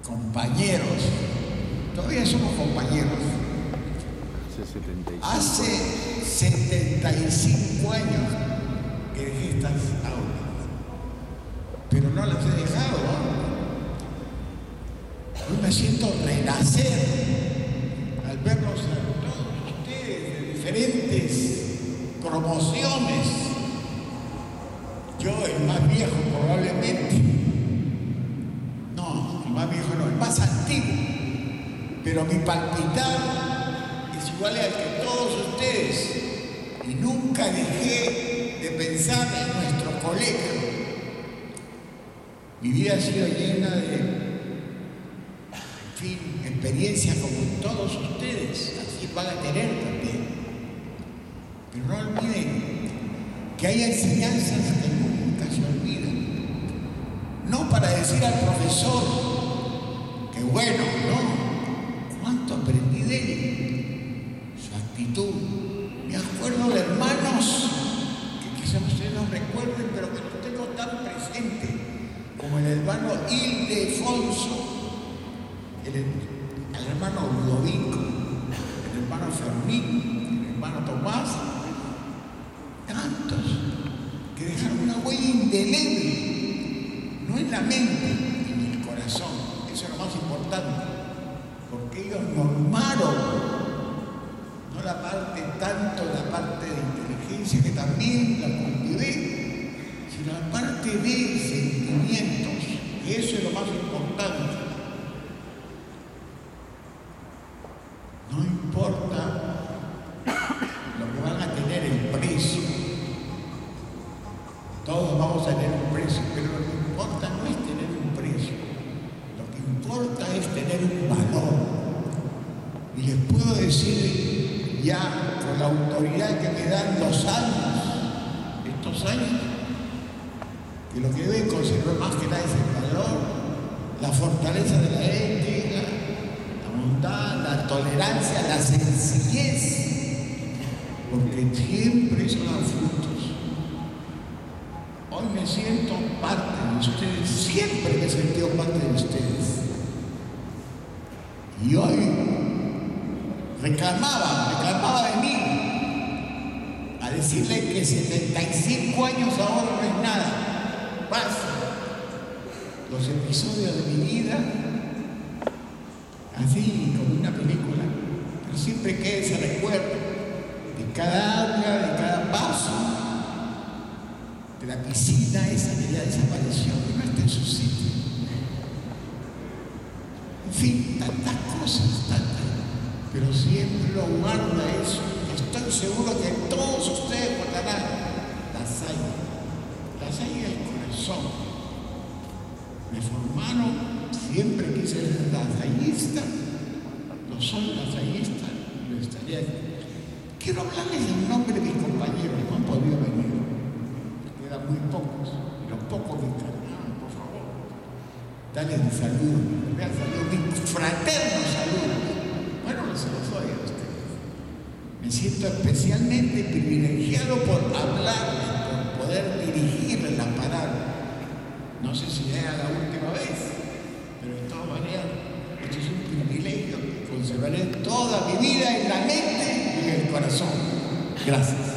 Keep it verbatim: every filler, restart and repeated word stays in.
compañeros, todavía somos compañeros. Hace setenta y cinco años que dejé estas aulas, pero no las he dejado, ¿no? Hoy me siento renacer al verlos a todos ustedes de diferentes promociones. Yo, el más viejo probablemente, no, el más viejo no, el más antiguo, pero mi palpitar es igual al que todos ustedes, y nunca dejé de pensar en nuestro colegio. Mi vida ha sido llena de, en fin, experiencias como todos ustedes, así van a tener también. Pero no olviden que hay enseñanzas que nunca se olvidan. No para decir al profesor que bueno, no, cuánto aprendí de él, su actitud. Me acuerdo de hermanos que quizás ustedes no recuerden, pero que los tengo tan presente, como el hermano Ildefonso, el, el hermano Ludovico, el hermano Fermín, el hermano Tomás, tantos que dejaron una huella indeleble, no en la mente, en el corazón. Eso es lo más importante, porque ellos normaron, no la parte tanto, la parte de inteligencia, que también la cultivé, sino la parte de sentimientos, que eso es lo más importante. No importa lo que van a tener el precio, todos vamos a tener un precio, pero lo que importa no es tener un precio, lo que importa es tener un valor. Y les puedo decir ya con la autoridad que me dan los años, estos años, que lo que deben conservar más que nada es el valor, la fortaleza de la ética, la bondad, la tolerancia, la sencillez, porque siempre eso da frutos. Hoy me siento parte de ustedes, siempre me he sentido parte de ustedes. Y hoy reclamaba, reclamaba de mí, a decirle que setenta y cinco años ahora no es nada. Pasa. Los episodios de mi vida, así como una película, pero siempre queda ese recuerdo de cada aula, de cada paso, de la piscina esa que ya desapareció, que no está en su sitio. En fin, tantas cosas, tantas, pero siempre lo guarda eso. Estoy seguro que todos ustedes guardarán la hazaña, la hazaña del corazón. Me formaron, siempre quise ser lazañista, no soy lazañista, lo estaría. Quiero hablarles en nombre de mis compañeros, no han podido venir, quedan muy pocos, y los pocos que están, ah, por favor, dale un saludo, un saludo, mi fraterno saludo. Bueno, se los doy a ustedes. Me siento especialmente privilegiado por hablarles, por poder dirigirles la palabra. No sé si sea la última vez, pero de todas maneras, esto es un privilegio que conservaré toda mi vida en la mente y en el corazón. Gracias.